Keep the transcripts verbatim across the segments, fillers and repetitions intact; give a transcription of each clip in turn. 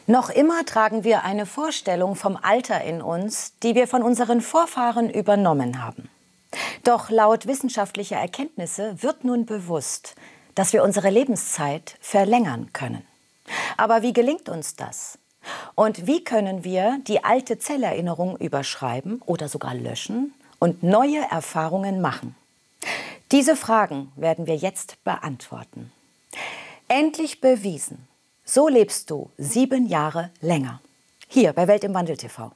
Noch immer tragen wir eine Vorstellung vom Alter in uns, die wir von unseren Vorfahren übernommen haben. Doch laut wissenschaftlicher Erkenntnisse wird nun bewusst, dass wir unsere Lebenszeit verlängern können. Aber wie gelingt uns das? Und wie können wir die alte Zellerinnerung überschreiben oder sogar löschen und neue Erfahrungen machen? Diese Fragen werden wir jetzt beantworten. Endlich bewiesen. So lebst du sieben Jahre länger. Hier bei Welt im Wandel T V.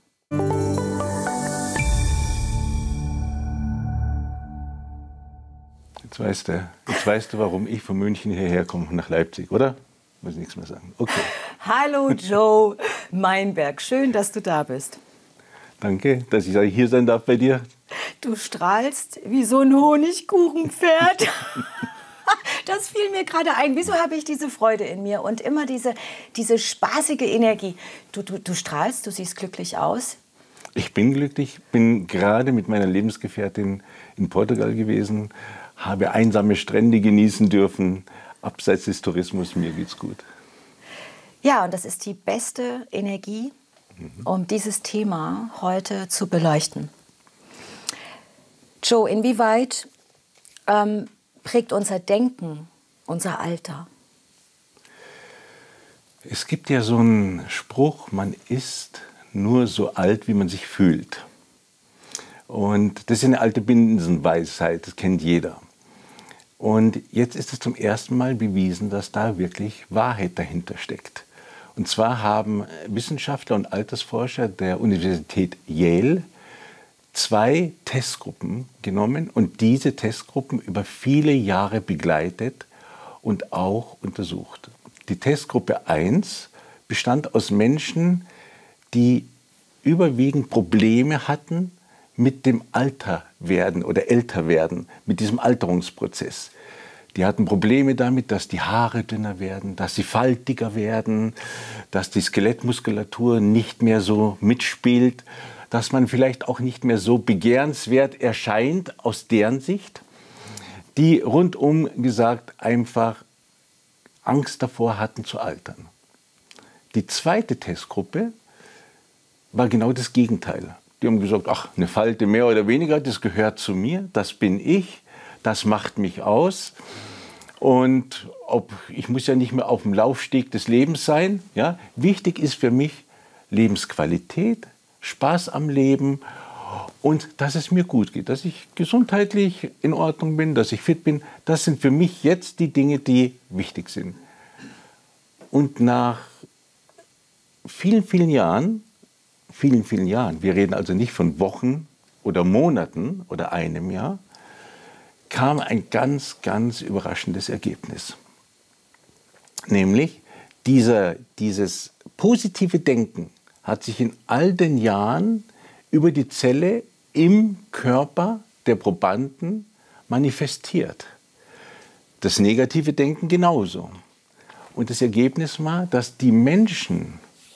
Jetzt weißt du, jetzt weißt du, warum ich von München hierher komme, nach Leipzig, oder? Muss nichts mehr sagen. Okay. Hallo Joe Meinberg, schön, dass du da bist. Danke, dass ich hier sein darf bei dir. Du strahlst wie so ein Honigkuchenpferd. Das fiel mir gerade ein. Wieso habe ich diese Freude in mir und immer diese, diese spaßige Energie? Du, du, du strahlst, du siehst glücklich aus. Ich bin glücklich, bin gerade mit meiner Lebensgefährtin in Portugal gewesen, habe einsame Strände genießen dürfen, abseits des Tourismus, mir geht's gut. Ja, und das ist die beste Energie, um dieses Thema heute zu beleuchten. Joe, inwieweit ähm, prägt unser Denken, unser Alter? Es gibt ja so einen Spruch, man ist nur so alt, wie man sich fühlt. Und das ist eine alte Binsenweisheit, das kennt jeder. Und jetzt ist es zum ersten Mal bewiesen, dass da wirklich Wahrheit dahinter steckt. Und zwar haben Wissenschaftler und Altersforscher der Universität Yale zwei Testgruppen genommen und diese Testgruppen über viele Jahre begleitet und auch untersucht. Die Testgruppe eins bestand aus Menschen, die überwiegend Probleme hatten mit dem Alterwerden oder Älterwerden, mit diesem Alterungsprozess. Die hatten Probleme damit, dass die Haare dünner werden, dass sie faltiger werden, dass die Skelettmuskulatur nicht mehr so mitspielt, dass man vielleicht auch nicht mehr so begehrenswert erscheint aus deren Sicht, die rundum gesagt einfach Angst davor hatten zu altern. Die zweite Testgruppe war genau das Gegenteil. Die haben gesagt, ach, eine Falte mehr oder weniger, das gehört zu mir, das bin ich, das macht mich aus. Und ob, ich muss ja nicht mehr auf dem Laufsteg des Lebens sein. Ja? Wichtig ist für mich Lebensqualität, Spaß am Leben und dass es mir gut geht, dass ich gesundheitlich in Ordnung bin, dass ich fit bin. Das sind für mich jetzt die Dinge, die wichtig sind. Und nach vielen, vielen Jahren, vielen, vielen Jahren, wir reden also nicht von Wochen oder Monaten oder einem Jahr, kam ein ganz, ganz überraschendes Ergebnis. Nämlich dieser, dieses positive Denken hat sich in all den Jahren über die Zelle im Körper der Probanden manifestiert. Das negative Denken genauso. Und das Ergebnis war, dass die Menschen,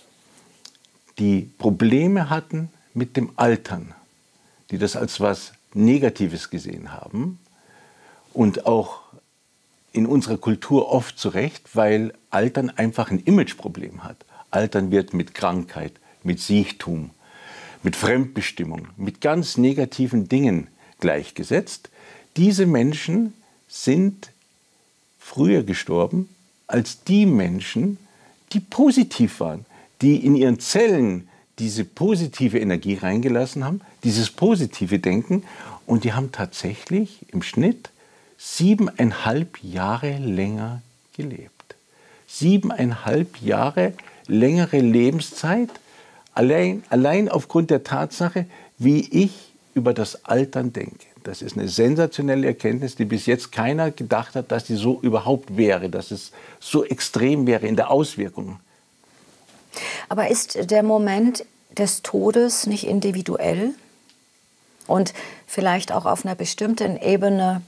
die Probleme hatten mit dem Altern, die das als was Negatives gesehen haben und auch in unserer Kultur oft zu Recht, weil Altern einfach ein Imageproblem hat. Altern wird mit Krankheit, mit Siechtum, mit Fremdbestimmung, mit ganz negativen Dingen gleichgesetzt. Diese Menschen sind früher gestorben als die Menschen, die positiv waren, die in ihren Zellen diese positive Energie reingelassen haben, dieses positive Denken. Und die haben tatsächlich im Schnitt siebeneinhalb Jahre länger gelebt. Siebeneinhalb Jahre längere Lebenszeit, allein, allein aufgrund der Tatsache, wie ich über das Altern denke. Das ist eine sensationelle Erkenntnis, die bis jetzt keiner gedacht hat, dass die so überhaupt wäre, dass es so extrem wäre in der Auswirkung. Aber ist der Moment des Todes nicht individuell und vielleicht auch auf einer bestimmten Ebene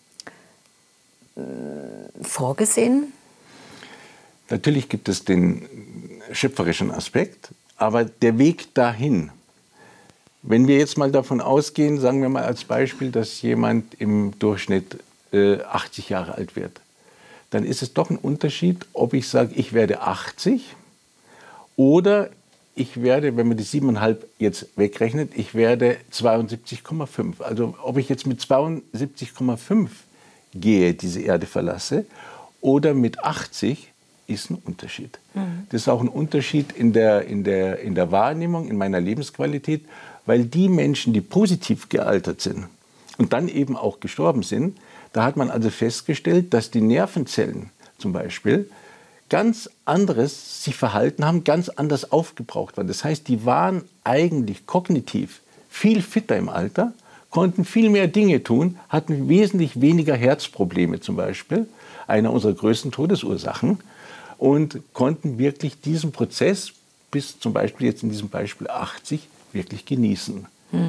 äh, vorgesehen? Natürlich gibt es den schöpferischen Aspekt, aber der Weg dahin, wenn wir jetzt mal davon ausgehen, sagen wir mal als Beispiel, dass jemand im Durchschnitt äh, achtzig Jahre alt wird, dann ist es doch ein Unterschied, ob ich sage, ich werde achtzig Oder ich werde, wenn man die siebeneinhalb jetzt wegrechnet, ich werde zweiundsiebzig Komma fünf. Also ob ich jetzt mit zweiundsiebzig Komma fünf gehe, diese Erde verlasse, oder mit achtzig, ist ein Unterschied. Mhm. Das ist auch ein Unterschied in der, in, der, in der Wahrnehmung, in meiner Lebensqualität, weil die Menschen, die positiv gealtert sind und dann eben auch gestorben sind, da hat man also festgestellt, dass die Nervenzellen zum Beispiel ganz anderes sich verhalten haben, ganz anders aufgebraucht waren. Das heißt, die waren eigentlich kognitiv viel fitter im Alter, konnten viel mehr Dinge tun, hatten wesentlich weniger Herzprobleme zum Beispiel, einer unserer größten Todesursachen, und konnten wirklich diesen Prozess bis zum Beispiel jetzt in diesem Beispiel achtzig wirklich genießen.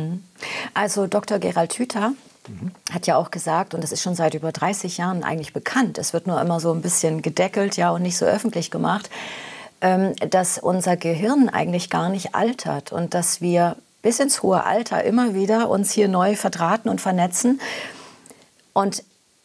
Also Doktor Gerald Hüther mhm. hat ja auch gesagt, und das ist schon seit über dreißig Jahren eigentlich bekannt, es wird nur immer so ein bisschen gedeckelt, ja, und nicht so öffentlich gemacht, ähm, dass unser Gehirn eigentlich gar nicht altert und dass wir bis ins hohe Alter immer wieder uns hier neu verdrahten und vernetzen. Und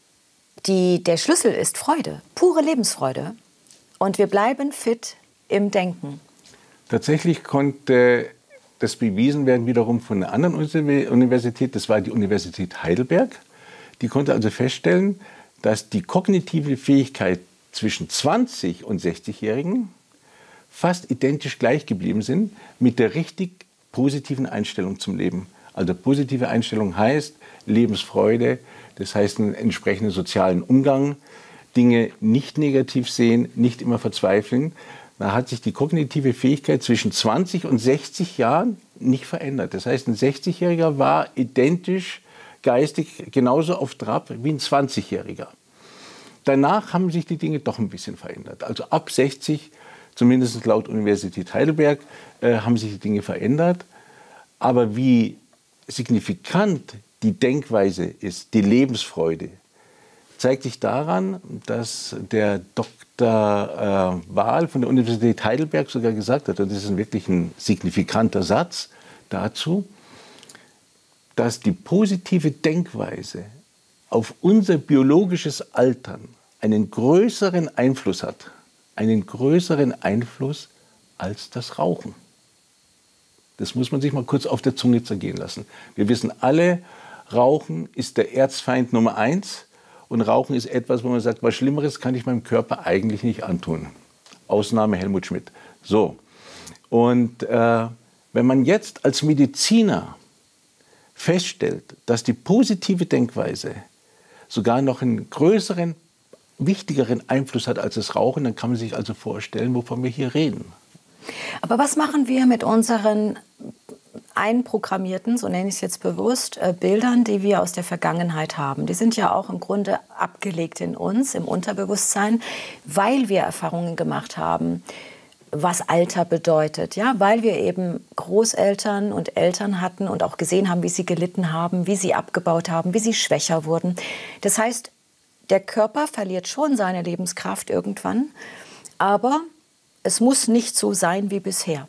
die, der Schlüssel ist Freude, pure Lebensfreude. Und wir bleiben fit im Denken. Tatsächlich konnte das bewiesen werden wiederum von einer anderen Universität, das war die Universität Heidelberg. Die konnte also feststellen, dass die kognitive Fähigkeit zwischen zwanzig- und sechzigjährigen fast identisch gleich geblieben sind mit der richtig positiven Einstellung zum Leben. Also positive Einstellung heißt Lebensfreude, das heißt einen entsprechenden sozialen Umgang, Dinge nicht negativ sehen, nicht immer verzweifeln. Da hat sich die kognitive Fähigkeit zwischen zwanzig und sechzig Jahren nicht verändert. Das heißt, ein sechzigjähriger war identisch geistig genauso auf Trab wie ein zwanzigjähriger. Danach haben sich die Dinge doch ein bisschen verändert. Also ab sechzig, zumindest laut Universität Heidelberg, äh, haben sich die Dinge verändert. Aber wie signifikant die Denkweise ist, die Lebensfreude, zeigt sich daran, dass der Doktor äh, Wahl von der Universität Heidelberg sogar gesagt hat, und das ist wirklich ein signifikanter Satz dazu, dass die positive Denkweise auf unser biologisches Altern einen größeren Einfluss hat, einen größeren Einfluss als das Rauchen. Das muss man sich mal kurz auf der Zunge zergehen lassen. Wir wissen alle, Rauchen ist der Erzfeind Nummer eins. Und Rauchen ist etwas, wo man sagt, was Schlimmeres kann ich meinem Körper eigentlich nicht antun. Ausnahme Helmut Schmidt. So. Und äh, wenn man jetzt als Mediziner feststellt, dass die positive Denkweise sogar noch einen größeren, wichtigeren Einfluss hat als das Rauchen, dann kann man sich also vorstellen, wovon wir hier reden. Aber was machen wir mit unseren einprogrammierten, so nenne ich es jetzt bewusst, äh, Bildern, die wir aus der Vergangenheit haben? Die sind ja auch im Grunde abgelegt in uns, im Unterbewusstsein, weil wir Erfahrungen gemacht haben, was Alter bedeutet, ja, weil wir eben Großeltern und Eltern hatten und auch gesehen haben, wie sie gelitten haben, wie sie abgebaut haben, wie sie schwächer wurden. Das heißt, der Körper verliert schon seine Lebenskraft irgendwann, aber es muss nicht so sein wie bisher.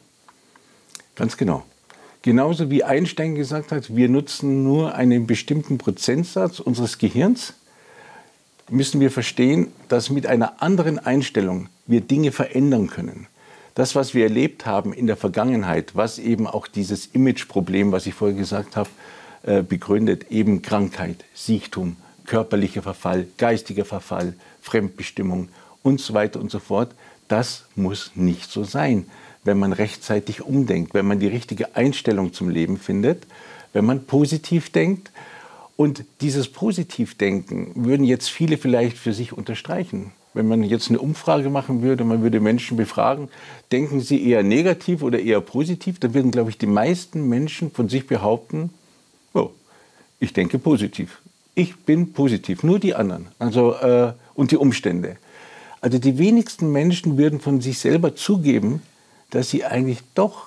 Ganz genau. Genauso wie Einstein gesagt hat, wir nutzen nur einen bestimmten Prozentsatz unseres Gehirns, müssen wir verstehen, dass mit einer anderen Einstellung wir Dinge verändern können. Das, was wir erlebt haben in der Vergangenheit, was eben auch dieses Imageproblem, was ich vorher gesagt habe, begründet, eben Krankheit, Siechtum, körperlicher Verfall, geistiger Verfall, Fremdbestimmung und so weiter und so fort, das muss nicht so sein, wenn man rechtzeitig umdenkt, wenn man die richtige Einstellung zum Leben findet, wenn man positiv denkt. Und dieses Positivdenken würden jetzt viele vielleicht für sich unterstreichen. Wenn man jetzt eine Umfrage machen würde, man würde Menschen befragen, denken sie eher negativ oder eher positiv, dann würden, glaube ich, die meisten Menschen von sich behaupten, oh, ich denke positiv. Ich bin positiv, nur die anderen, also, äh, und die Umstände. Also die wenigsten Menschen würden von sich selber zugeben, dass sie eigentlich doch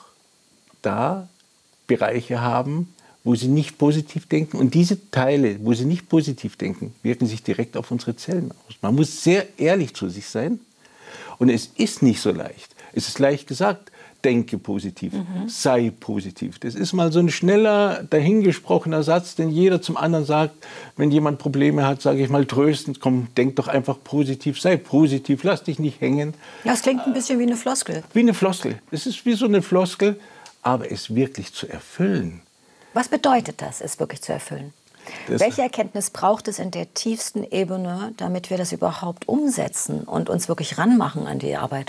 da Bereiche haben, wo sie nicht positiv denken. Und diese Teile, wo sie nicht positiv denken, wirken sich direkt auf unsere Zellen aus. Man muss sehr ehrlich zu sich sein. Und es ist nicht so leicht. Es ist leicht gesagt, denke positiv, mhm. sei positiv. Das ist mal so ein schneller, dahingesprochener Satz, den jeder zum anderen sagt. Wenn jemand Probleme hat, sage ich mal tröstend, komm, denk doch einfach positiv, sei positiv, lass dich nicht hängen. Das klingt ein bisschen wie eine Floskel. Wie eine Floskel. Es ist wie so eine Floskel, aber es wirklich zu erfüllen. Was bedeutet das, es wirklich zu erfüllen? Das Welche Erkenntnis braucht es in der tiefsten Ebene, damit wir das überhaupt umsetzen und uns wirklich ranmachen an die Arbeit?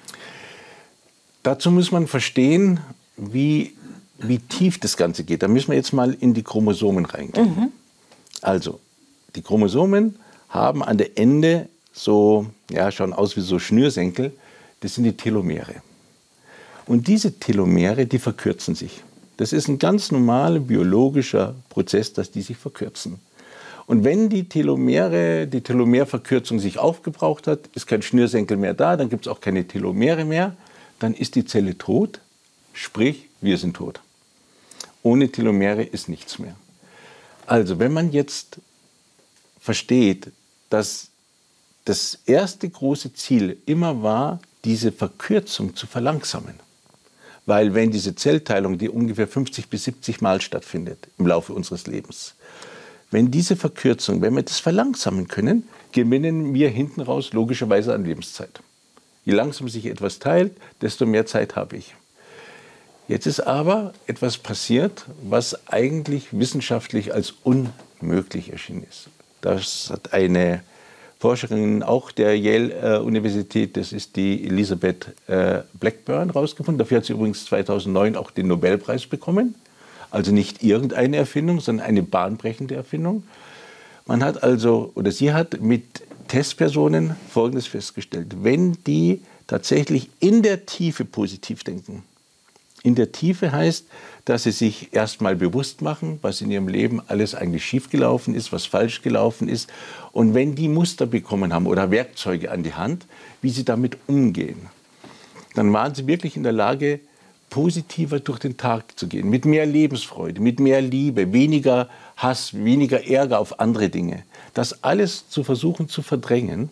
Dazu muss man verstehen, wie, wie tief das Ganze geht. Da müssen wir jetzt mal in die Chromosomen reingehen. Mhm. Also, die Chromosomen haben an der Ende so, ja, schauen aus wie so Schnürsenkel. Das sind die Telomere. Und diese Telomere, die verkürzen sich. Das ist ein ganz normaler biologischer Prozess, dass die sich verkürzen. Und wenn die Telomere, die Telomerverkürzung sich aufgebraucht hat, ist kein Schnürsenkel mehr da, dann gibt es auch keine Telomere mehr, dann ist die Zelle tot, sprich, wir sind tot. Ohne Telomere ist nichts mehr. Also, wenn man jetzt versteht, dass das erste große Ziel immer war, diese Verkürzung zu verlangsamen. Weil wenn diese Zellteilung, die ungefähr fünfzig bis siebzig Mal stattfindet im Laufe unseres Lebens, wenn diese Verkürzung, wenn wir das verlangsamen können, gewinnen wir hinten raus logischerweise an Lebenszeit. Je langsamer sich etwas teilt, desto mehr Zeit habe ich. Jetzt ist aber etwas passiert, was eigentlich wissenschaftlich als unmöglich erschienen ist. Das hat eine Forscherin auch der Yale-Universität, das ist die Elizabeth äh, Blackburn, rausgefunden. Dafür hat sie übrigens zweitausendneun auch den Nobelpreis bekommen. Also nicht irgendeine Erfindung, sondern eine bahnbrechende Erfindung. Man hat also, oder sie hat mit Testpersonen Folgendes festgestellt. Wenn die tatsächlich in der Tiefe positiv denken, in der Tiefe heißt, dass sie sich erstmal bewusst machen, was in ihrem Leben alles eigentlich schiefgelaufen ist, was falsch gelaufen ist. Und wenn die Muster bekommen haben oder Werkzeuge an die Hand, wie sie damit umgehen, dann waren sie wirklich in der Lage, positiver durch den Tag zu gehen, mit mehr Lebensfreude, mit mehr Liebe, weniger Hass, weniger Ärger auf andere Dinge. Das alles zu versuchen zu verdrängen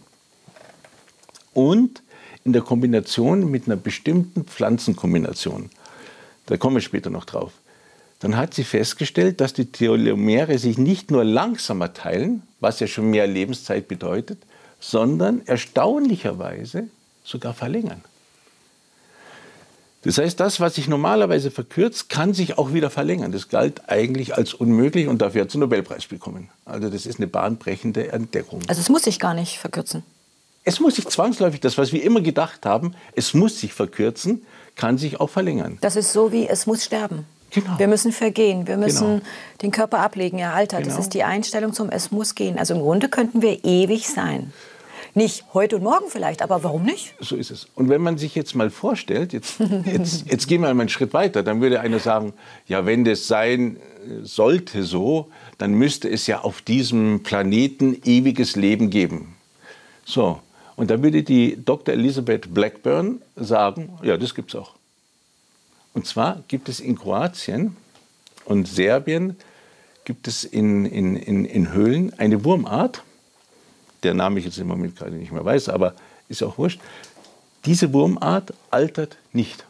und in der Kombination mit einer bestimmten Pflanzenkombination. Da kommen wir später noch drauf. Dann hat sie festgestellt, dass die Telomere sich nicht nur langsamer teilen, was ja schon mehr Lebenszeit bedeutet, sondern erstaunlicherweise sogar verlängern. Das heißt, das, was sich normalerweise verkürzt, kann sich auch wieder verlängern. Das galt eigentlich als unmöglich und dafür hat sie einen Nobelpreis bekommen. Also das ist eine bahnbrechende Entdeckung. Also es muss sich gar nicht verkürzen? Es muss sich zwangsläufig, das, was wir immer gedacht haben, es muss sich verkürzen, kann sich auch verlängern. Das ist so wie, es muss sterben. Genau. Wir müssen vergehen, wir müssen Genau. den Körper ablegen, er altert. Genau. Das ist die Einstellung zum Es muss gehen. Also im Grunde könnten wir ewig sein. Nicht heute und morgen vielleicht, aber warum nicht? So ist es. Und wenn man sich jetzt mal vorstellt, jetzt, jetzt, jetzt gehen wir mal einen Schritt weiter, dann würde einer sagen, ja, wenn das sein sollte so, dann müsste es ja auf diesem Planeten ewiges Leben geben. So, und da würde die Doktor Elizabeth Blackburn sagen, ja, das gibt's auch. Und zwar gibt es in Kroatien und Serbien, gibt es in, in, in, in Höhlen eine Wurmart, der Name ich jetzt im Moment gerade nicht mehr weiß, aber ist auch wurscht. Diese Wurmart altert nicht.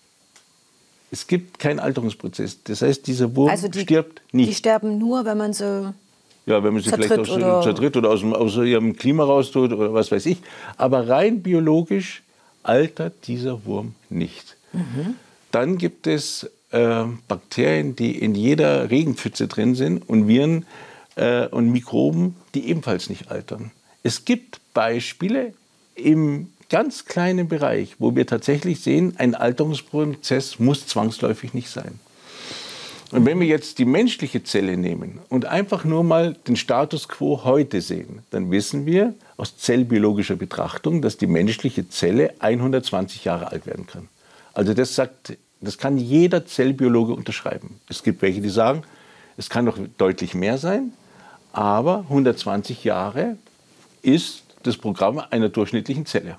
Es gibt keinen Alterungsprozess. Das heißt, dieser Wurm also die, stirbt nicht. Die sterben nur, wenn man sie Ja, wenn man sie vielleicht aus, oder zertritt oder aus, aus ihrem Klima raustut oder was weiß ich. Aber rein biologisch altert dieser Wurm nicht. Mhm. Dann gibt es äh, Bakterien, die in jeder Regenpfütze drin sind und Viren äh, und Mikroben, die ebenfalls nicht altern. Es gibt Beispiele im ganz kleinen Bereich, wo wir tatsächlich sehen, ein Alterungsprozess muss zwangsläufig nicht sein. Und wenn wir jetzt die menschliche Zelle nehmen und einfach nur mal den Status quo heute sehen, dann wissen wir aus zellbiologischer Betrachtung, dass die menschliche Zelle hundertzwanzig Jahre alt werden kann. Also das sagt, das kann jeder Zellbiologe unterschreiben. Es gibt welche, die sagen, es kann noch deutlich mehr sein, aber hundertzwanzig Jahre ist das Programm einer durchschnittlichen Zelle.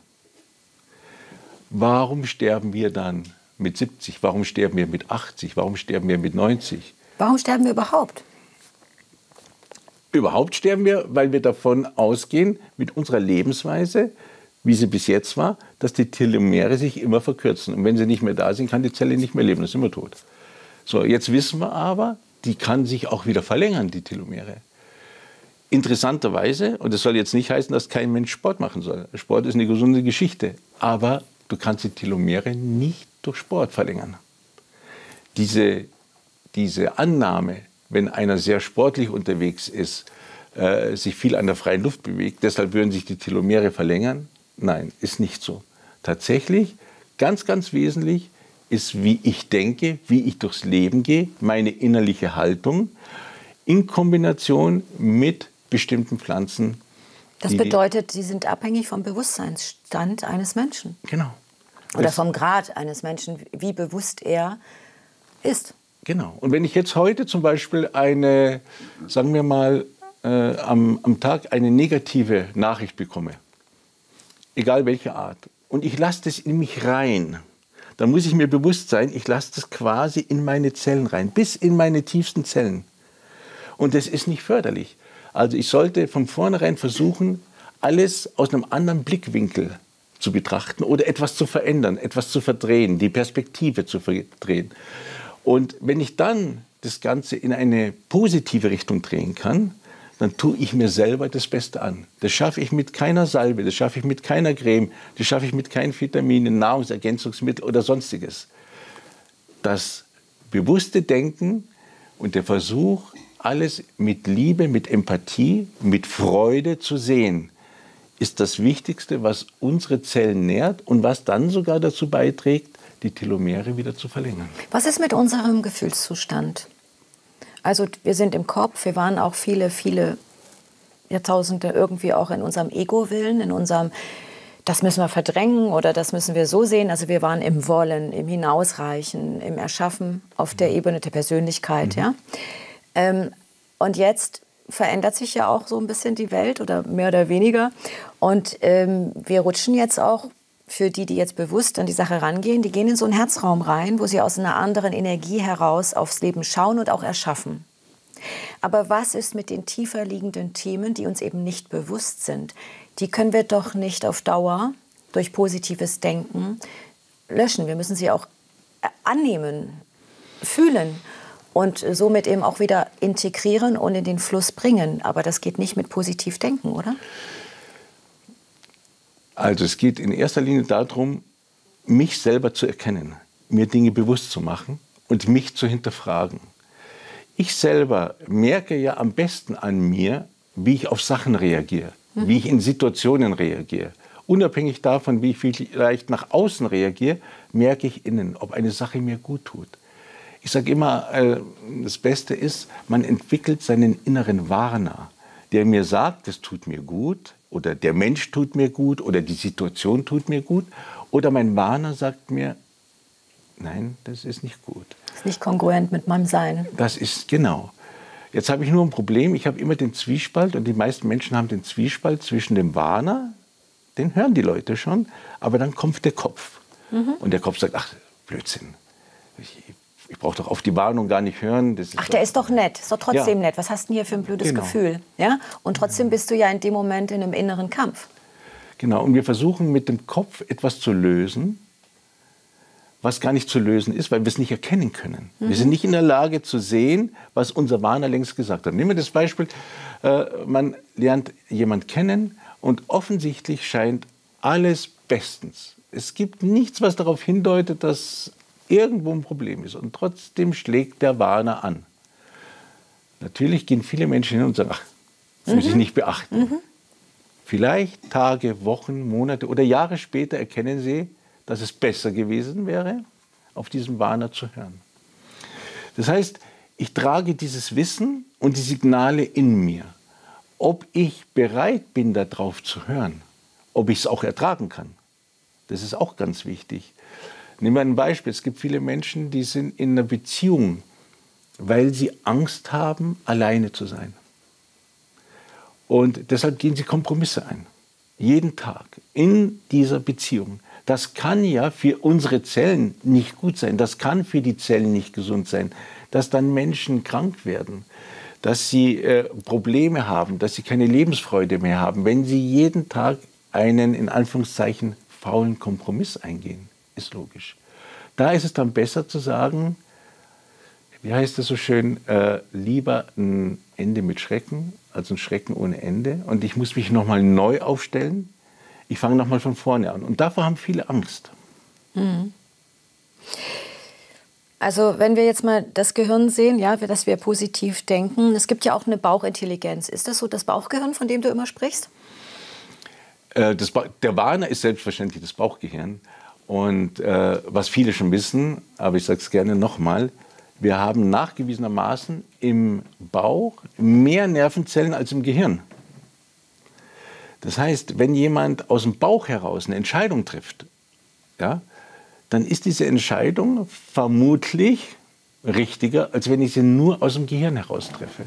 Warum sterben wir dann mit siebzig? Warum sterben wir mit achtzig? Warum sterben wir mit neunzig? Warum sterben wir überhaupt? Überhaupt sterben wir, weil wir davon ausgehen, mit unserer Lebensweise, wie sie bis jetzt war, dass die Telomere sich immer verkürzen. Und wenn sie nicht mehr da sind, kann die Zelle nicht mehr leben, dann ist immer tot. So, jetzt wissen wir aber, die kann sich auch wieder verlängern, die Telomere. Interessanterweise, und das soll jetzt nicht heißen, dass kein Mensch Sport machen soll. Sport ist eine gesunde Geschichte, aber du kannst die Telomere nicht durch Sport verlängern. Diese, diese Annahme, wenn einer sehr sportlich unterwegs ist, äh, sich viel an der freien Luft bewegt, deshalb würden sich die Telomere verlängern, nein, ist nicht so. Tatsächlich, ganz, ganz wesentlich, ist, wie ich denke, wie ich durchs Leben gehe, meine innerliche Haltung in Kombination mit bestimmten Pflanzen. Das bedeutet, sie sind abhängig vom Bewusstseinsstand eines Menschen. Genau. Oder vom Grad eines Menschen, wie bewusst er ist. Genau. Und wenn ich jetzt heute zum Beispiel eine, sagen wir mal, äh, am, am Tag eine negative Nachricht bekomme, egal welche Art, und ich lasse das in mich rein, dann muss ich mir bewusst sein, ich lasse das quasi in meine Zellen rein, bis in meine tiefsten Zellen. Und das ist nicht förderlich. Also ich sollte von vornherein versuchen, alles aus einem anderen Blickwinkel zu betrachten oder etwas zu verändern, etwas zu verdrehen, die Perspektive zu verdrehen. Und wenn ich dann das Ganze in eine positive Richtung drehen kann, dann tue ich mir selber das Beste an. Das schaffe ich mit keiner Salbe, das schaffe ich mit keiner Creme, das schaffe ich mit keinen Vitaminen, Nahrungsergänzungsmittel oder sonstiges. Das bewusste Denken und der Versuch, alles mit Liebe, mit Empathie, mit Freude zu sehen, ist das Wichtigste, was unsere Zellen nährt und was dann sogar dazu beiträgt, die Telomere wieder zu verlängern. Was ist mit unserem Gefühlszustand? Also wir sind im Kopf, wir waren auch viele, viele Jahrtausende irgendwie auch in unserem Ego-Willen, in unserem, das müssen wir verdrängen oder das müssen wir so sehen. Also wir waren im Wollen, im Hinausreichen, im Erschaffen auf der Ebene der Persönlichkeit. Mhm. Ja? Ähm, und jetzt verändert sich ja auch so ein bisschen die Welt oder mehr oder weniger. Und ähm, wir rutschen jetzt auch, für die, die jetzt bewusst an die Sache rangehen, die gehen in so einen Herzraum rein, wo sie aus einer anderen Energie heraus aufs Leben schauen und auch erschaffen. Aber was ist mit den tiefer liegenden Themen, die uns eben nicht bewusst sind? Die können wir doch nicht auf Dauer durch positives Denken löschen. Wir müssen sie auch annehmen, fühlen und somit eben auch wieder integrieren und in den Fluss bringen. Aber das geht nicht mit positiv denken, oder? Also es geht in erster Linie darum, mich selber zu erkennen, mir Dinge bewusst zu machen und mich zu hinterfragen. Ich selber merke ja am besten an mir, wie ich auf Sachen reagiere, mhm. wie ich in Situationen reagiere. Unabhängig davon, wie ich vielleicht nach außen reagiere, merke ich innen, ob eine Sache mir gut tut. Ich sage immer, äh, das Beste ist, man entwickelt seinen inneren Warner, der mir sagt, das tut mir gut, oder der Mensch tut mir gut, oder die Situation tut mir gut. Oder mein Warner sagt mir, nein, das ist nicht gut. Das ist nicht kongruent mit meinem Sein. Das ist, genau. Jetzt habe ich nur ein Problem, ich habe immer den Zwiespalt, und die meisten Menschen haben den Zwiespalt zwischen dem Warner, den hören die Leute schon, aber dann kommt der Kopf. Mhm. Und der Kopf sagt, ach, Blödsinn. Ich, Ich brauche doch auf die Warnung gar nicht hören. Das ist Ach, der doch, ist doch nett, ist doch trotzdem ja. nett. Was hast du denn hier für ein blödes Genau. Gefühl? Ja? Und trotzdem bist du ja in dem Moment in einem inneren Kampf. Genau, und wir versuchen mit dem Kopf etwas zu lösen, was gar nicht zu lösen ist, weil wir es nicht erkennen können. Mhm. Wir sind nicht in der Lage zu sehen, was unser Warner längst gesagt hat. Nehmen wir das Beispiel, äh, man lernt jemanden kennen und offensichtlich scheint alles bestens. Es gibt nichts, was darauf hindeutet, dass irgendwo ein Problem ist. Und trotzdem schlägt der Warner an. Natürlich gehen viele Menschen hin und sagen, ach, das mhm. muss ich nicht beachten. Mhm. Vielleicht Tage, Wochen, Monate oder Jahre später erkennen sie, dass es besser gewesen wäre, auf diesen Warner zu hören. Das heißt, ich trage dieses Wissen und die Signale in mir. Ob ich bereit bin, darauf zu hören, ob ich es auch ertragen kann, das ist auch ganz wichtig. Nehmen wir ein Beispiel. Es gibt viele Menschen, die sind in einer Beziehung, weil sie Angst haben, alleine zu sein. Und deshalb gehen sie Kompromisse ein. Jeden Tag in dieser Beziehung. Das kann ja für unsere Zellen nicht gut sein. Das kann für die Zellen nicht gesund sein. Dass dann Menschen krank werden, dass sie äh, Probleme haben, dass sie keine Lebensfreude mehr haben, wenn sie jeden Tag einen, in Anführungszeichen, faulen Kompromiss eingehen. Ist logisch. Da ist es dann besser zu sagen, wie heißt es so schön, äh, lieber ein Ende mit Schrecken als ein Schrecken ohne Ende. Und ich muss mich nochmal neu aufstellen. Ich fange nochmal von vorne an. Und davor haben viele Angst. Mhm. Also wenn wir jetzt mal das Gehirn sehen, ja, dass wir positiv denken. Es gibt ja auch eine Bauchintelligenz. Ist das so das Bauchgehirn, von dem du immer sprichst? Äh, das ba der Warner ist selbstverständlich das Bauchgehirn. Und äh, was viele schon wissen, aber ich sage es gerne nochmal, wir haben nachgewiesenermaßen im Bauch mehr Nervenzellen als im Gehirn. Das heißt, wenn jemand aus dem Bauch heraus eine Entscheidung trifft, ja, dann ist diese Entscheidung vermutlich richtiger, als wenn ich sie nur aus dem Gehirn heraus treffe.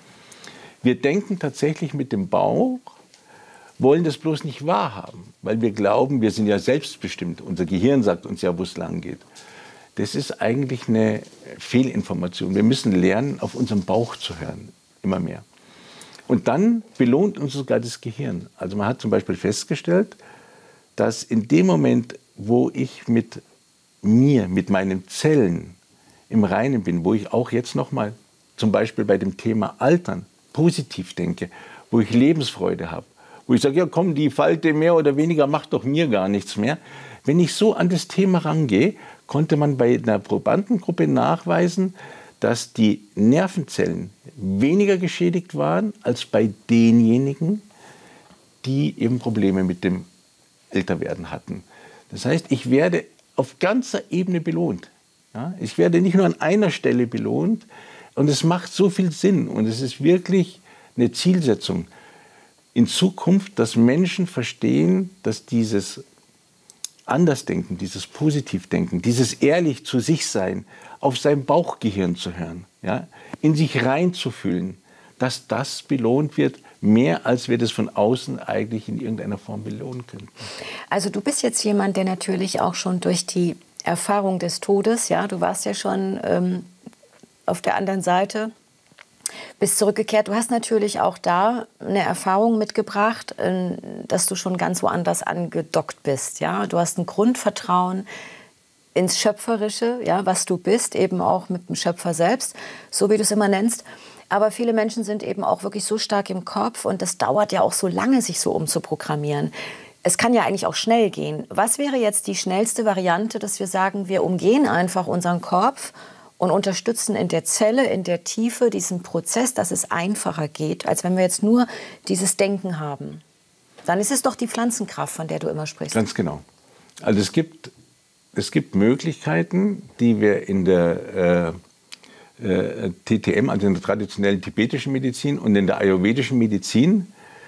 Wir denken tatsächlich mit dem Bauch, wollen das bloß nicht wahrhaben, weil wir glauben, wir sind ja selbstbestimmt. Unser Gehirn sagt uns ja, wo es lang geht. Das ist eigentlich eine Fehlinformation. Wir müssen lernen, auf unseren Bauch zu hören, immer mehr. Und dann belohnt uns sogar das Gehirn. Also man hat zum Beispiel festgestellt, dass in dem Moment, wo ich mit mir, mit meinen Zellen im Reinen bin, wo ich auch jetzt nochmal zum Beispiel bei dem Thema Altern positiv denke, wo ich Lebensfreude habe, wo ich sage, ja komm, die Falte mehr oder weniger macht doch mir gar nichts mehr. Wenn ich so an das Thema rangehe, konnte man bei einer Probandengruppe nachweisen, dass die Nervenzellen weniger geschädigt waren als bei denjenigen, die eben Probleme mit dem Älterwerden hatten. Das heißt, ich werde auf ganzer Ebene belohnt. Ja, ich werde nicht nur an einer Stelle belohnt. Und es macht so viel Sinn. Und es ist wirklich eine Zielsetzung in Zukunft, dass Menschen verstehen, dass dieses Andersdenken, dieses Positivdenken, dieses ehrlich zu sich sein, auf sein Bauchgehirn zu hören, ja, in sich reinzufühlen, dass das belohnt wird, mehr als wir das von außen eigentlich in irgendeiner Form belohnen könnten. Also du bist jetzt jemand, der natürlich auch schon durch die Erfahrung des Todes, ja, du warst ja schon ähm, auf der anderen Seite, bist zurückgekehrt. Du hast natürlich auch da eine Erfahrung mitgebracht, äh, dass du schon ganz woanders angedockt bist. Ja? Du hast ein Grundvertrauen ins Schöpferische, ja, was du bist, eben auch mit dem Schöpfer selbst, so wie du es immer nennst. Aber viele Menschen sind eben auch wirklich so stark im Kopf und das dauert ja auch so lange, sich so umzuprogrammieren. Es kann ja eigentlich auch schnell gehen. Was wäre jetzt die schnellste Variante, dass wir sagen, wir umgehen einfach unseren Kopf und unterstützen in der Zelle, in der Tiefe diesen Prozess, dass es einfacher geht, als wenn wir jetzt nur dieses Denken haben? Dann ist es doch die Pflanzenkraft, von der du immer sprichst. Ganz genau. Also es gibt, es gibt Möglichkeiten, die wir in der äh, äh, T T M, also in der traditionellen tibetischen Medizin und in der ayurvedischen Medizin,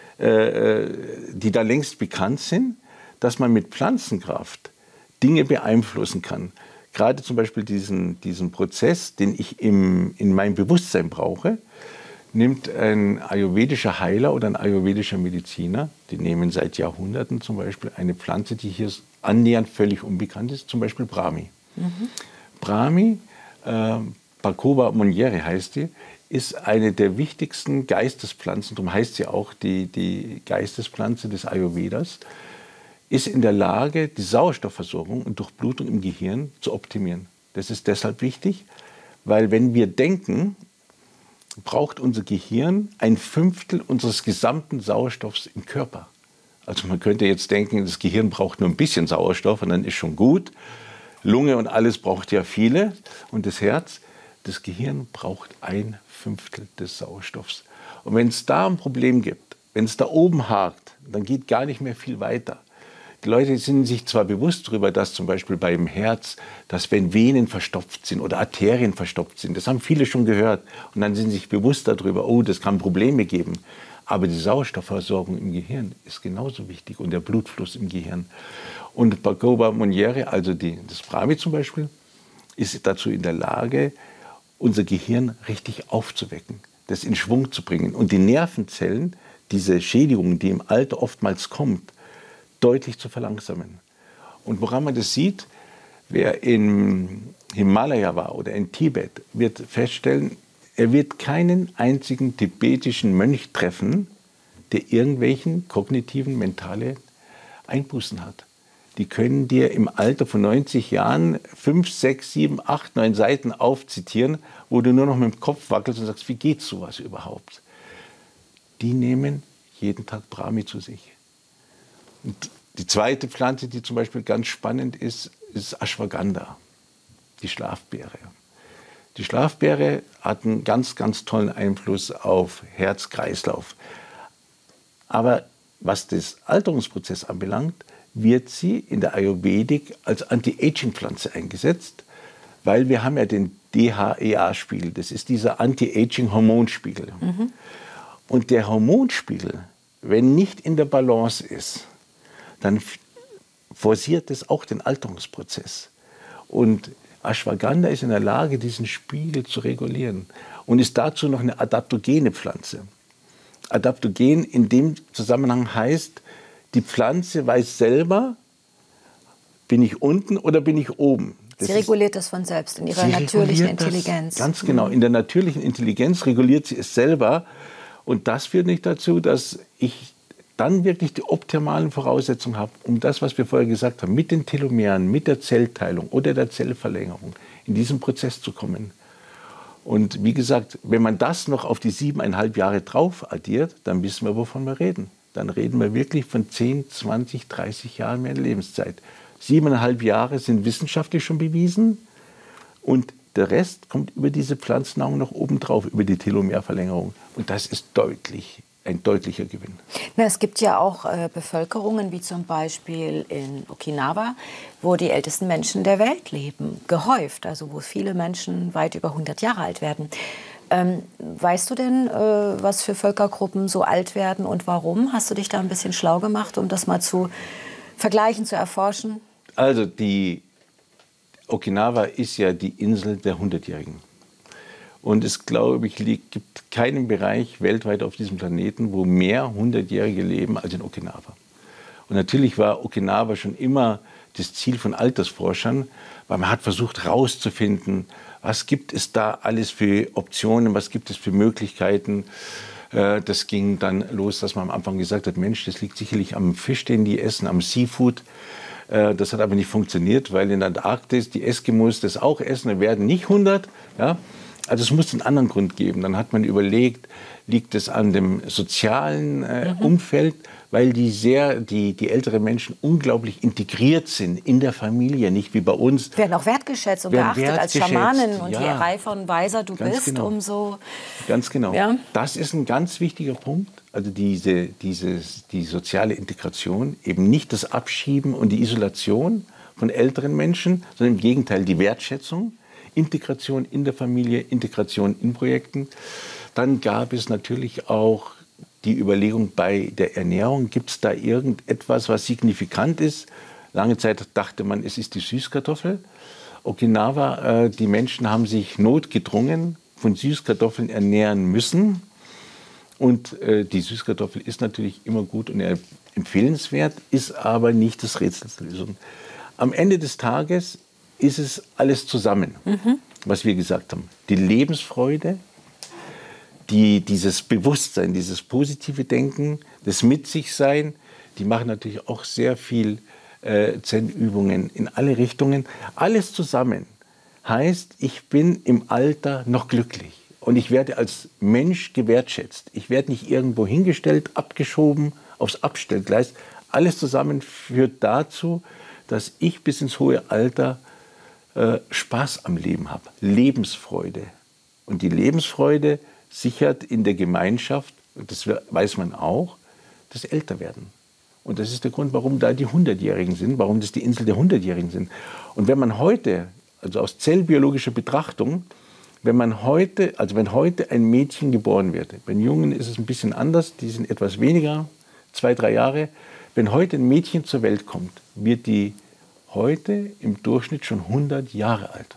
äh, die da längst bekannt sind, dass man mit Pflanzenkraft Dinge beeinflussen kann. Gerade zum Beispiel diesen, diesen Prozess, den ich im, in meinem Bewusstsein brauche, nimmt ein ayurvedischer Heiler oder ein ayurvedischer Mediziner, die nehmen seit Jahrhunderten zum Beispiel eine Pflanze, die hier annähernd völlig unbekannt ist, zum Beispiel Brahmi. Mhm. Brahmi, äh, Pacoba Monnieri heißt die, ist eine der wichtigsten Geistespflanzen, darum heißt sie auch die, die Geistespflanze des Ayurvedas, ist in der Lage, die Sauerstoffversorgung und Durchblutung im Gehirn zu optimieren. Das ist deshalb wichtig, weil wenn wir denken, braucht unser Gehirn ein Fünftel unseres gesamten Sauerstoffs im Körper. Also man könnte jetzt denken, das Gehirn braucht nur ein bisschen Sauerstoff und dann ist schon gut. Lunge und alles braucht ja viele und das Herz. Das Gehirn braucht ein Fünftel des Sauerstoffs. Und wenn es da ein Problem gibt, wenn es da oben hakt, dann geht gar nicht mehr viel weiter. Die Leute sind sich zwar bewusst darüber, dass zum Beispiel beim Herz, dass wenn Venen verstopft sind oder Arterien verstopft sind, das haben viele schon gehört. Und dann sind sie sich bewusst darüber, oh, das kann Probleme geben. Aber die Sauerstoffversorgung im Gehirn ist genauso wichtig und der Blutfluss im Gehirn. Und Pacoba Monnieri, also die, das Brahmi zum Beispiel, ist dazu in der Lage, unser Gehirn richtig aufzuwecken, das in Schwung zu bringen. Und die Nervenzellen, diese Schädigung, die im Alter oftmals kommt, deutlich zu verlangsamen. Und woran man das sieht, wer im Himalaya war oder in Tibet, wird feststellen, er wird keinen einzigen tibetischen Mönch treffen, der irgendwelchen kognitiven, mentale Einbußen hat. Die können dir im Alter von neunzig Jahren fünf, sechs, sieben, acht, neun Seiten aufzitieren, wo du nur noch mit dem Kopf wackelst und sagst, wie geht sowas überhaupt? Die nehmen jeden Tag Brahmi zu sich. Und die zweite Pflanze, die zum Beispiel ganz spannend ist, ist Ashwagandha, die Schlafbeere. Die Schlafbeere hat einen ganz, ganz tollen Einfluss auf Herz-Kreislauf. Aber was das Alterungsprozess anbelangt, wird sie in der Ayurvedik als Anti-Aging-Pflanze eingesetzt, weil wir haben ja den D H E A-Spiegel, das ist dieser Anti-Aging-Hormonspiegel. Mhm. Und der Hormonspiegel, wenn nicht in der Balance ist, dann forciert es auch den Alterungsprozess. Und Ashwagandha ist in der Lage, diesen Spiegel zu regulieren und ist dazu noch eine adaptogene Pflanze. Adaptogen in dem Zusammenhang heißt, die Pflanze weiß selber, bin ich unten oder bin ich oben. Das sie reguliert das von selbst in ihrer natürlichen Intelligenz. Ganz genau, in der natürlichen Intelligenz reguliert sie es selber. Und das führt nicht dazu, dass ich dann wirklich die optimalen Voraussetzungen habe, um das, was wir vorher gesagt haben, mit den Telomeren, mit der Zellteilung oder der Zellverlängerung in diesen Prozess zu kommen. Und wie gesagt, wenn man das noch auf die siebeneinhalb Jahre drauf addiert, dann wissen wir, wovon wir reden. Dann reden wir wirklich von zehn, zwanzig, dreißig Jahren mehr Lebenszeit. Siebeneinhalb Jahre sind wissenschaftlich schon bewiesen und der Rest kommt über diese Pflanzennahrung noch obendrauf, über die Telomerverlängerung. Und das ist deutlich, ein deutlicher Gewinn. Na, es gibt ja auch äh, Bevölkerungen, wie zum Beispiel in Okinawa, wo die ältesten Menschen der Welt leben, gehäuft, also wo viele Menschen weit über hundert Jahre alt werden. Ähm, weißt du denn, äh, was für Völkergruppen so alt werden und warum? Hast du dich da ein bisschen schlau gemacht, um das mal zu vergleichen, zu erforschen? Also die Okinawa ist ja die Insel der Hundertjährigen. Und es, glaube ich, gibt keinen Bereich weltweit auf diesem Planeten, wo mehr Hundertjährige leben als in Okinawa. Und natürlich war Okinawa schon immer das Ziel von Altersforschern, weil man hat versucht herauszufinden, was gibt es da alles für Optionen, was gibt es für Möglichkeiten. Das ging dann los, dass man am Anfang gesagt hat, Mensch, das liegt sicherlich am Fisch, den die essen, am Seafood. Das hat aber nicht funktioniert, weil in der Antarktis die Eskimos das auch essen, dann werden nicht hundert. Ja? Also es muss einen anderen Grund geben. Dann hat man überlegt, liegt es an dem sozialen äh, mhm. Umfeld, weil die sehr, die, die älteren Menschen unglaublich integriert sind in der Familie, nicht wie bei uns. Werden auch wertgeschätzt und beachtet als Schamanen. Und ja. je reifer und weiser du ganz bist, genau. umso... Ganz genau. Ja. Das ist ein ganz wichtiger Punkt. Also diese, dieses, die soziale Integration, eben nicht das Abschieben und die Isolation von älteren Menschen, sondern im Gegenteil die Wertschätzung, Integration in der Familie, Integration in Projekten. Dann gab es natürlich auch die Überlegung bei der Ernährung, gibt es da irgendetwas, was signifikant ist? Lange Zeit dachte man, es ist die Süßkartoffel. Okinawa, äh, die Menschen haben sich notgedrungen von Süßkartoffeln ernähren müssen. Und äh, die Süßkartoffel ist natürlich immer gut und empfehlenswert, ist aber nicht das Rätselslösung. Am Ende des Tages ist es alles zusammen, mhm. was wir gesagt haben. Die Lebensfreude, die, dieses Bewusstsein, dieses positive Denken, das Mit-sich-Sein, die machen natürlich auch sehr viel äh, Zen-Übungen in alle Richtungen. Alles zusammen heißt, ich bin im Alter noch glücklich. Und ich werde als Mensch gewertschätzt. Ich werde nicht irgendwo hingestellt, abgeschoben, aufs Abstellgleis. Alles zusammen führt dazu, dass ich bis ins hohe Alter äh, Spaß am Leben habe, Lebensfreude. Und die Lebensfreude sichert in der Gemeinschaft, und das weiß man auch, das Älterwerden. Und das ist der Grund, warum da die Hundertjährigen sind, warum das die Insel der Hundertjährigen sind. Und wenn man heute, also aus zellbiologischer Betrachtung, wenn man heute, also wenn heute ein Mädchen geboren wird, bei Jungen ist es ein bisschen anders, die sind etwas weniger, zwei, drei Jahre. Wenn heute ein Mädchen zur Welt kommt, wird die heute im Durchschnitt schon hundert Jahre alt.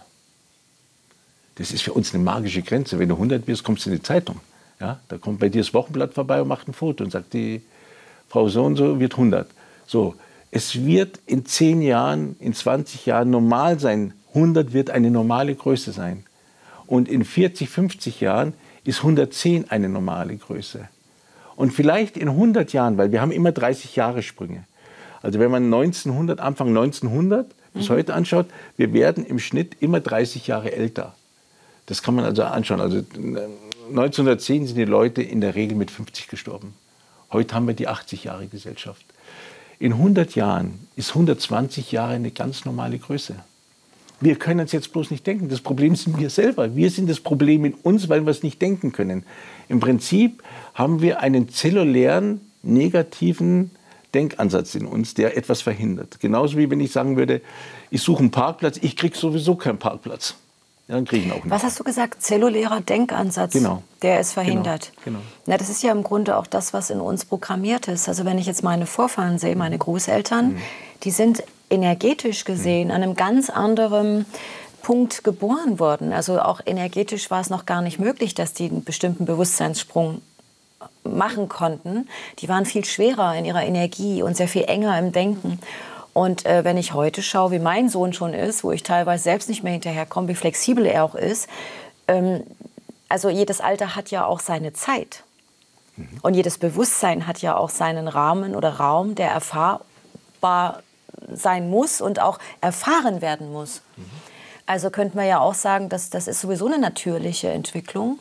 Das ist für uns eine magische Grenze. Wenn du hundert bist, kommst du in die Zeitung. Ja, da kommt bei dir das Wochenblatt vorbei und macht ein Foto und sagt, die Frau so und so wird hundert. So, es wird in zehn Jahren, in zwanzig Jahren normal sein. hundert wird eine normale Größe sein. Und in vierzig, fünfzig Jahren ist hundertzehn eine normale Größe. Und vielleicht in hundert Jahren, weil wir haben immer dreißig Jahre Sprünge, Also wenn man neunzehnhundert, Anfang neunzehnhundert bis mhm. heute anschaut, wir werden im Schnitt immer dreißig Jahre älter. Das kann man also anschauen. Also neunzehnhundertzehn sind die Leute in der Regel mit fünfzig gestorben. Heute haben wir die achtzig-Jahre-Gesellschaft. In hundert Jahren ist hundertzwanzig Jahre eine ganz normale Größe. Wir können es jetzt bloß nicht denken. Das Problem sind wir selber. Wir sind das Problem in uns, weil wir es nicht denken können. Im Prinzip haben wir einen zellulären, negativen Denkansatz in uns, der etwas verhindert. Genauso wie wenn ich sagen würde, ich suche einen Parkplatz, ich kriege sowieso keinen Parkplatz. Ja, dann kriege ich ihn auch nicht. Was hast du gesagt? Zellulärer Denkansatz, genau. Der es verhindert. Genau. Genau. Na, das ist ja im Grunde auch das, was in uns programmiert ist. Also wenn ich jetzt meine Vorfahren sehe, meine Großeltern, mhm. die sind energetisch gesehen mhm. an einem ganz anderen Punkt geboren worden. Also auch energetisch war es noch gar nicht möglich, dass die einen bestimmten Bewusstseinssprung machen konnten. Die waren viel schwerer in ihrer Energie und sehr viel enger im Denken. Und äh, wenn ich heute schaue, wie mein Sohn schon ist, wo ich teilweise selbst nicht mehr hinterherkomme, wie flexibel er auch ist, ähm, also jedes Alter hat ja auch seine Zeit. Mhm. Und jedes Bewusstsein hat ja auch seinen Rahmen oder Raum, der erfahrbar sein muss und auch erfahren werden muss. Mhm. Also könnte man ja auch sagen, dass das ist sowieso eine natürliche Entwicklung,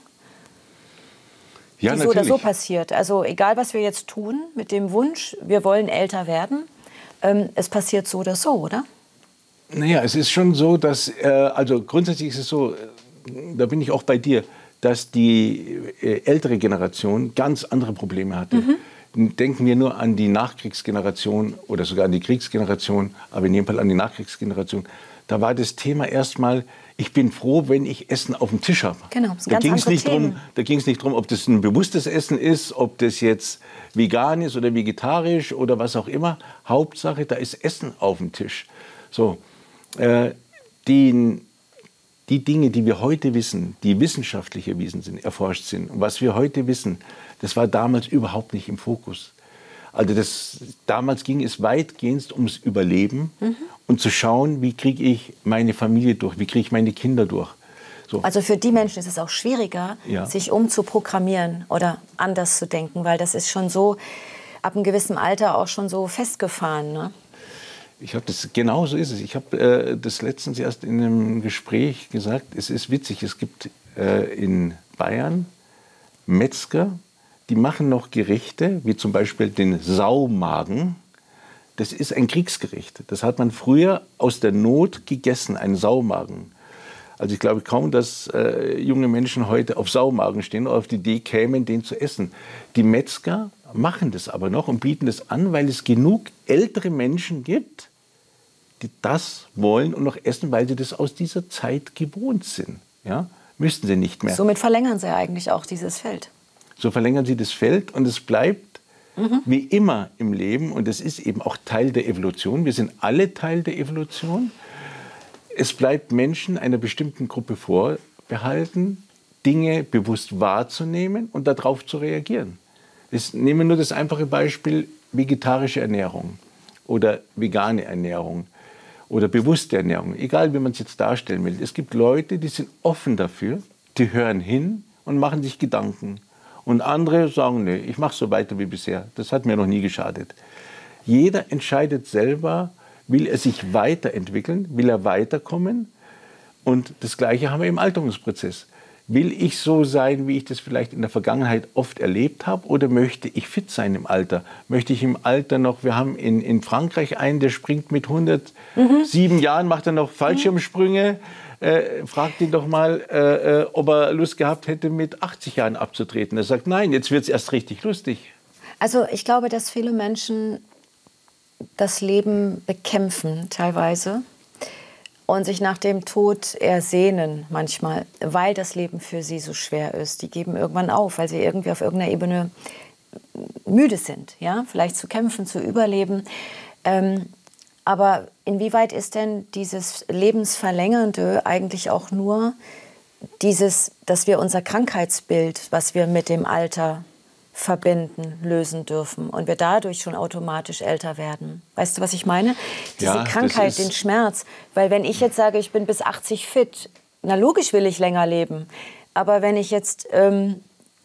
ja, die natürlich. so oder so passiert. Also egal, was wir jetzt tun mit dem Wunsch, wir wollen älter werden, ähm, es passiert so oder so, oder? Naja, es ist schon so, dass, äh, also grundsätzlich ist es so, äh, da bin ich auch bei dir, dass die äh, ältere Generation ganz andere Probleme hatte. Mhm. Denken wir nur an die Nachkriegsgeneration oder sogar an die Kriegsgeneration, aber in jedem Fall an die Nachkriegsgeneration. Da war das Thema erstmal, ich bin froh, wenn ich Essen auf dem Tisch habe. Genau, das ist da ganz ging es nicht Themen. drum, da ging es nicht darum, ob das ein bewusstes Essen ist, ob das jetzt vegan ist oder vegetarisch oder was auch immer. Hauptsache, da ist Essen auf dem Tisch. So, äh, die, die Dinge, die wir heute wissen, die wissenschaftlich erwiesen sind, erforscht sind, und was wir heute wissen, das war damals überhaupt nicht im Fokus. Also das, damals ging es weitgehend ums Überleben mhm. und zu schauen, wie kriege ich meine Familie durch, wie kriege ich meine Kinder durch. So. Also für die Menschen ist es auch schwieriger, ja. sich umzuprogrammieren oder anders zu denken, weil das ist schon so ab einem gewissen Alter auch schon so festgefahren, ne? Ich habe das, genau so ist es. Ich habe äh, das letztens erst in einem Gespräch gesagt, es ist witzig, es gibt äh, in Bayern Metzger, die machen noch Gerichte, wie zum Beispiel den Saumagen. Das ist ein Kriegsgericht. Das hat man früher aus der Not gegessen, ein Saumagen. Also ich glaube kaum, dass äh, junge Menschen heute auf Saumagen stehen oder auf die Idee kämen, den zu essen. Die Metzger machen das aber noch und bieten das an, weil es genug ältere Menschen gibt, die das wollen und noch essen, weil sie das aus dieser Zeit gewohnt sind. Ja? Müssten sie nicht mehr. Somit verlängern sie eigentlich auch dieses Feld. So verlängern sie das Feld und es bleibt mhm. wie immer im Leben, und das ist eben auch Teil der Evolution, wir sind alle Teil der Evolution, es bleibt Menschen einer bestimmten Gruppe vorbehalten, Dinge bewusst wahrzunehmen und darauf zu reagieren. Ich nehme nur das einfache Beispiel vegetarische Ernährung oder vegane Ernährung oder bewusste Ernährung, egal wie man es jetzt darstellen will. Es gibt Leute, die sind offen dafür, die hören hin und machen sich Gedanken. Und andere sagen, nee, ich mache so weiter wie bisher. Das hat mir noch nie geschadet. Jeder entscheidet selber, will er sich weiterentwickeln, will er weiterkommen. Und das Gleiche haben wir im Alterungsprozess. Will ich so sein, wie ich das vielleicht in der Vergangenheit oft erlebt habe? Oder möchte ich fit sein im Alter? Möchte ich im Alter noch, wir haben in, in Frankreich einen, der springt mit hundertsieben mhm. Jahren, macht er noch Fallschirmsprünge. Äh, fragt ihn doch mal, äh, äh, ob er Lust gehabt hätte, mit achtzig Jahren abzutreten. Er sagt, nein, jetzt wird es erst richtig lustig. Also ich glaube, dass viele Menschen das Leben bekämpfen teilweise und sich nach dem Tod ersehnen manchmal, weil das Leben für sie so schwer ist. Die geben irgendwann auf, weil sie irgendwie auf irgendeiner Ebene müde sind, ja? Vielleicht zu kämpfen, zu überleben. Ähm, aber inwieweit ist denn dieses Lebensverlängernde eigentlich auch nur dieses, dass wir unser Krankheitsbild, was wir mit dem Alter verbinden, lösen dürfen und wir dadurch schon automatisch älter werden? Weißt du, was ich meine? Diese ja, Krankheit, den Schmerz. Weil wenn ich jetzt sage, ich bin bis achtzig fit, na logisch will ich länger leben. Aber wenn ich jetzt ähm,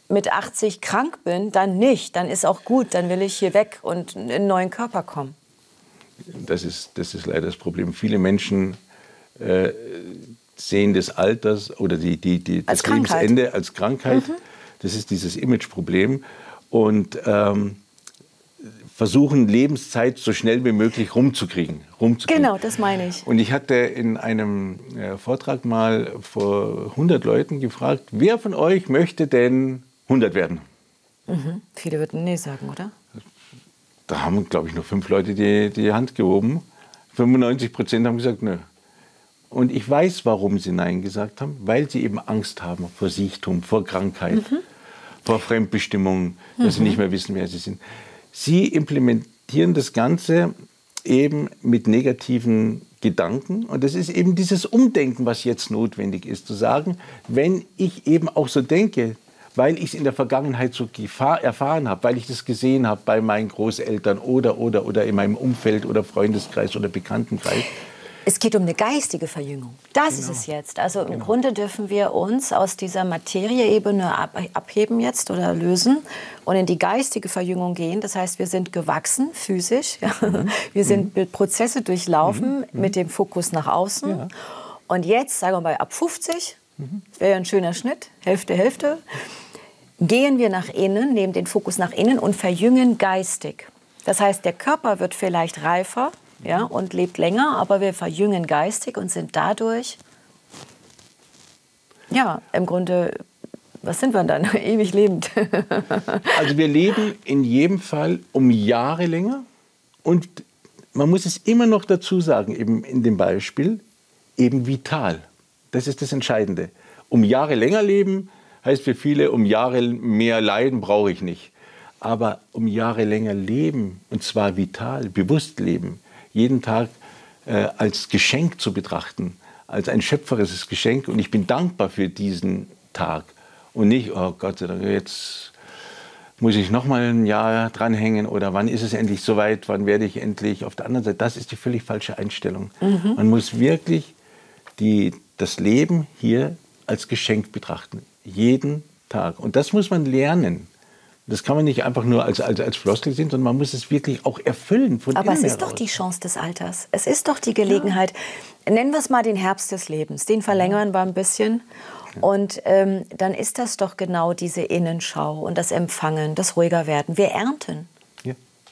mit achtzig krank bin, dann nicht. Dann ist auch gut, dann will ich hier weg und in einen neuen Körper kommen. Das ist, das ist leider das Problem. Viele Menschen äh, sehen des Alters oder die, die, die, das als Lebensende als Krankheit. Mhm. Das ist dieses Imageproblem. Und ähm, versuchen, Lebenszeit so schnell wie möglich rumzukriegen, rumzukriegen. Genau, das meine ich. Und ich hatte in einem äh, Vortrag mal vor hundert Leuten gefragt, wer von euch möchte denn hundert werden? Mhm. Viele würden nee sagen, oder? Da haben, glaube ich, nur fünf Leute die, die Hand gehoben. fünfundneunzig Prozent haben gesagt, nö. Und ich weiß, warum sie Nein gesagt haben, weil sie eben Angst haben vor Siechtum, vor Krankheit, mhm. vor Fremdbestimmung, dass mhm. sie nicht mehr wissen, wer sie sind. Sie implementieren das Ganze eben mit negativen Gedanken. Und das ist eben dieses Umdenken, was jetzt notwendig ist. Zu sagen, wenn ich eben auch so denke, weil ich es in der Vergangenheit so erfahren habe, weil ich das gesehen habe bei meinen Großeltern oder, oder, oder in meinem Umfeld oder Freundeskreis oder Bekanntenkreis. Es geht um eine geistige Verjüngung. Das genau. ist es jetzt. Also im genau. Grunde dürfen wir uns aus dieser Materieebene ab, abheben jetzt oder lösen und in die geistige Verjüngung gehen. Das heißt, wir sind gewachsen, physisch. Ja. Mhm. Wir sind mhm. Prozesse durchlaufen mhm. mit dem Fokus nach außen. Ja. Und jetzt, sagen wir mal, ab fünfzig, mhm. wäre ja ein schöner Schnitt, Hälfte, Hälfte, gehen wir nach innen, nehmen den Fokus nach innen und verjüngen geistig. Das heißt, der Körper wird vielleicht reifer, ja, und lebt länger, aber wir verjüngen geistig und sind dadurch, ja, im Grunde, was sind wir dann? Ewig lebend. Also wir leben in jedem Fall um Jahre länger und man muss es immer noch dazu sagen, eben in dem Beispiel, eben vital. Das ist das Entscheidende. Um Jahre länger leben heißt für viele, um Jahre mehr leiden brauche ich nicht. Aber um Jahre länger leben, und zwar vital, bewusst leben, jeden Tag äh, als Geschenk zu betrachten, als ein schöpferisches Geschenk. Und ich bin dankbar für diesen Tag. Und nicht, oh Gott sei Dank, jetzt muss ich noch mal ein Jahr dranhängen oder wann ist es endlich soweit, wann werde ich endlich auf der anderen Seite. Das ist die völlig falsche Einstellung. Mhm. Man muss wirklich die, das Leben hier als Geschenk betrachten. Jeden Tag. Und das muss man lernen. Das kann man nicht einfach nur als, als, als Floskel sehen, sondern man muss es wirklich auch erfüllen. Von Aber innen es ist heraus. Doch die Chance des Alters. Es ist doch die Gelegenheit, ja. nennen wir es mal den Herbst des Lebens, den verlängern wir ein bisschen. Ja. Und ähm, dann ist das doch genau diese Innenschau und das Empfangen, das ruhiger werden. Wir ernten. Ja.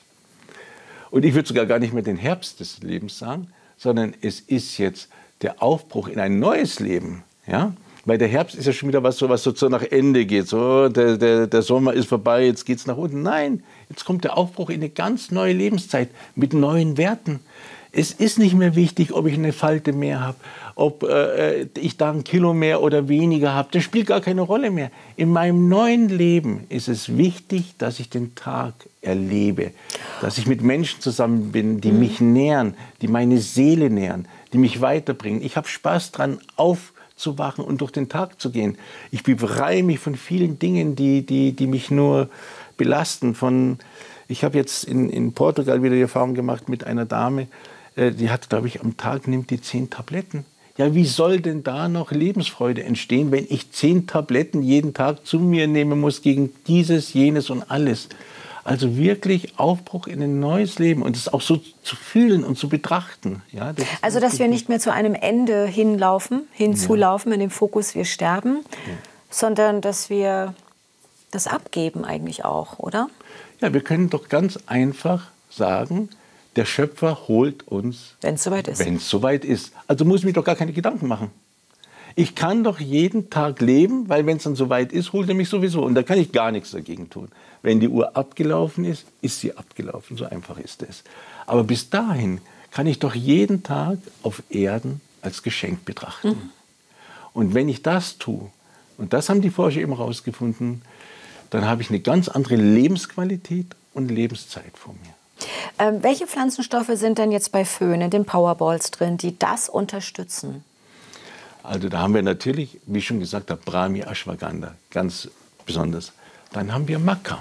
Und ich würde sogar gar nicht mehr den Herbst des Lebens sagen, sondern es ist jetzt der Aufbruch in ein neues Leben. Ja? Weil der Herbst ist ja schon wieder was, so, was so nach Ende geht. So, der, der, der Sommer ist vorbei, jetzt geht es nach unten. Nein, jetzt kommt der Aufbruch in eine ganz neue Lebenszeit mit neuen Werten. Es ist nicht mehr wichtig, ob ich eine Falte mehr habe, ob äh, ich da ein Kilo mehr oder weniger habe. Das spielt gar keine Rolle mehr. In meinem neuen Leben ist es wichtig, dass ich den Tag erlebe. Dass ich mit Menschen zusammen bin, die mhm. mich nähren, die meine Seele nähren, die mich weiterbringen. Ich habe Spaß dran, auf zu wachen und durch den Tag zu gehen. Ich befreie mich von vielen Dingen, die, die, die mich nur belasten. Von, ich habe jetzt in, in Portugal wieder die Erfahrung gemacht mit einer Dame, äh, die hat, glaube ich, am Tag nimmt die zehn Tabletten. Ja, wie soll denn da noch Lebensfreude entstehen, wenn ich zehn Tabletten jeden Tag zu mir nehmen muss gegen dieses, jenes und alles? Also wirklich Aufbruch in ein neues Leben und es auch so zu fühlen und zu betrachten. Ja, das also, dass wir nicht mehr zu einem Ende hinlaufen, hinzulaufen, ja. in dem Fokus, wir sterben, ja. sondern dass wir das abgeben eigentlich auch, oder? Ja, wir können doch ganz einfach sagen, der Schöpfer holt uns, wenn es soweit ist. Wenn es soweit ist. Also muss ich mir doch gar keine Gedanken machen. Ich kann doch jeden Tag leben, weil wenn es dann soweit ist, holt er mich sowieso. Und da kann ich gar nichts dagegen tun. Wenn die Uhr abgelaufen ist, ist sie abgelaufen. So einfach ist es. Aber bis dahin kann ich doch jeden Tag auf Erden als Geschenk betrachten. Mhm. Und wenn ich das tue, und das haben die Forscher eben herausgefunden, dann habe ich eine ganz andere Lebensqualität und Lebenszeit vor mir. Ähm, welche Pflanzenstoffe sind denn jetzt bei Föhn in den Powerballs drin, die das unterstützen? Also da haben wir natürlich, wie schon gesagt habe, Brahmi Ashwagandha, ganz besonders. Dann haben wir Maca.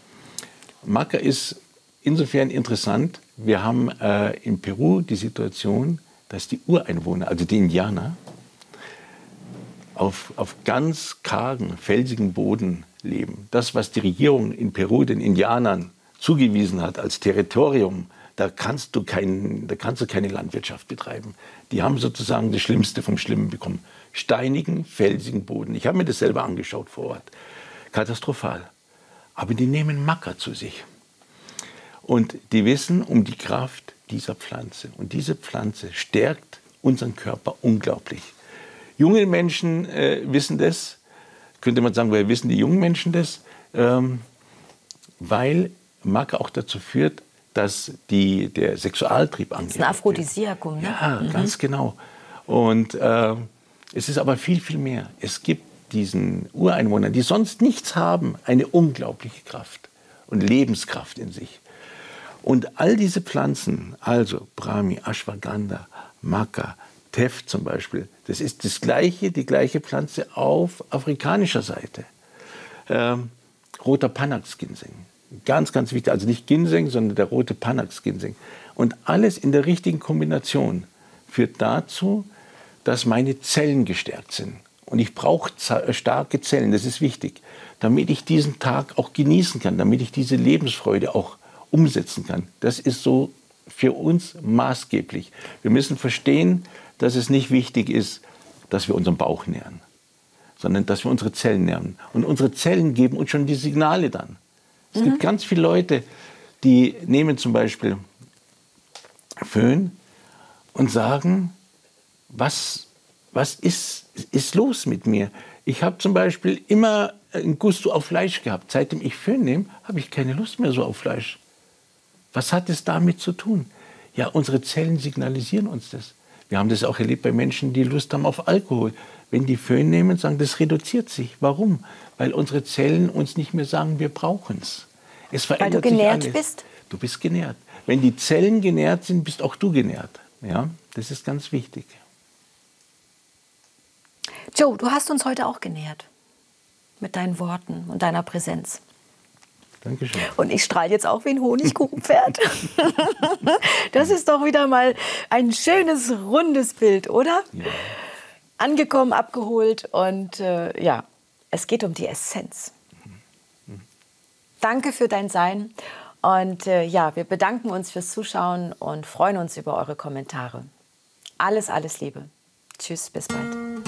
Maca ist insofern interessant. Wir haben äh, in Peru die Situation, dass die Ureinwohner, also die Indianer, auf, auf ganz kargen, felsigen Boden leben. Das, was die Regierung in Peru den Indianern zugewiesen hat als Territorium, da kannst du, kein, da kannst du keine Landwirtschaft betreiben. Die haben sozusagen das Schlimmste vom Schlimmen bekommen. Steinigen, felsigen Boden. Ich habe mir das selber angeschaut vor Ort. Katastrophal. Aber die nehmen Macker zu sich. Und die wissen um die Kraft dieser Pflanze. Und diese Pflanze stärkt unseren Körper unglaublich. Junge Menschen äh, wissen das. Könnte man sagen, woher wissen die jungen Menschen das? Ähm, weil Maca auch dazu führt, dass die, der Sexualtrieb angeht. Das ist ein Aphrodisiakum, ne? Ja, mhm. ganz genau. Und äh, es ist aber viel, viel mehr. Es gibt diesen Ureinwohnern, die sonst nichts haben, eine unglaubliche Kraft und Lebenskraft in sich. Und all diese Pflanzen, also Brahmi, Ashwagandha, Maca, Teff zum Beispiel, das ist das gleiche, die gleiche Pflanze auf afrikanischer Seite. Ähm, roter Panax-Ginseng. Ganz, ganz wichtig. Also nicht Ginseng, sondern der rote Panax-Ginseng. Und alles in der richtigen Kombination führt dazu, dass meine Zellen gestärkt sind. Und ich brauche starke Zellen, das ist wichtig, damit ich diesen Tag auch genießen kann, damit ich diese Lebensfreude auch umsetzen kann. Das ist so für uns maßgeblich. Wir müssen verstehen, dass es nicht wichtig ist, dass wir unseren Bauch nähren, sondern dass wir unsere Zellen nähren. Und unsere Zellen geben uns schon die Signale dann. Es mhm. gibt ganz viele Leute, die nehmen zum Beispiel Föhn und sagen, was, was ist, ist los mit mir? Ich habe zum Beispiel immer ein Gusto auf Fleisch gehabt. Seitdem ich Föhn nehme, habe ich keine Lust mehr so auf Fleisch. Was hat es damit zu tun? Ja, unsere Zellen signalisieren uns das. Wir haben das auch erlebt bei Menschen, die Lust haben auf Alkohol. Wenn die Föhn nehmen, sagen, das reduziert sich. Warum? Weil unsere Zellen uns nicht mehr sagen, wir brauchen es. Es verändert sich alles. Weil du genährt bist? Du bist genährt. Wenn die Zellen genährt sind, bist auch du genährt. Ja, das ist ganz wichtig. Joe, du hast uns heute auch genährt. Mit deinen Worten und deiner Präsenz. Dankeschön. Und ich strahle jetzt auch wie ein Honigkuchenpferd. Das ist doch wieder mal ein schönes, rundes Bild, oder? Ja. Angekommen, abgeholt und äh, ja, es geht um die Essenz. Mhm. Danke für dein Sein und äh, ja, wir bedanken uns fürs Zuschauen und freuen uns über eure Kommentare. Alles, alles Liebe. Tschüss, bis bald.